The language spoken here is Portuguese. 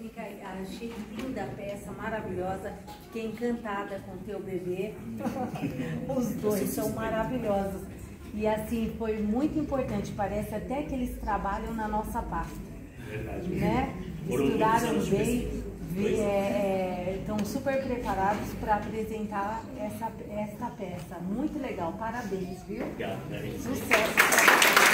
técnica, achei linda a peça, maravilhosa. Fiquei encantada com o teu bebê. Os dois são maravilhosos. E assim, foi muito importante. Parece até que eles trabalham na nossa pasta. Verdade. Né? Estudaram bem, estão super preparados para apresentar essa peça. Muito legal, parabéns, viu? Obrigado, Sucesso!